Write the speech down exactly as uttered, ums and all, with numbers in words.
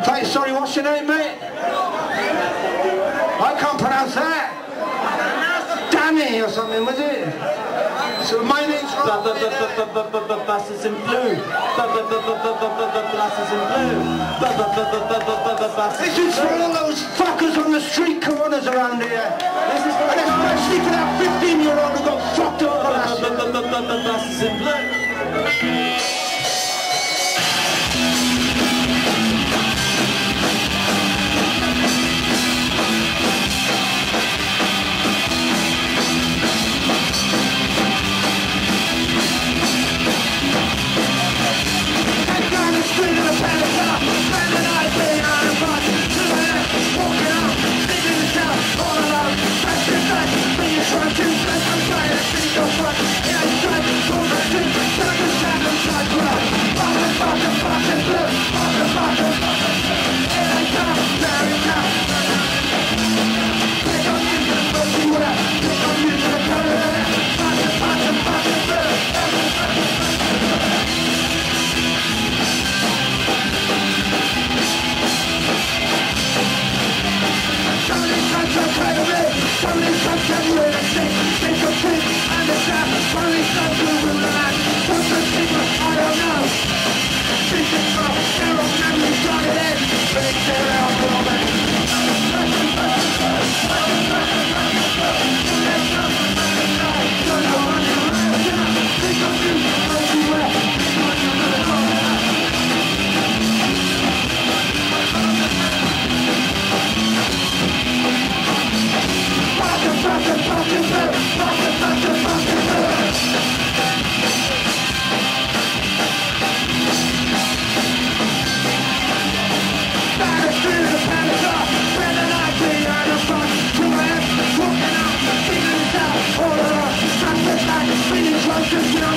Hey, sorry, what's your name, mate? I can't pronounce that. Danny or something, was it? So my name's Rob. Buses in blue. Buses in blue. This is for all those fuckers on the street coronas around here. This is for, and especially for that fifteen year old who got fucked up for last year. Buses in blue. Just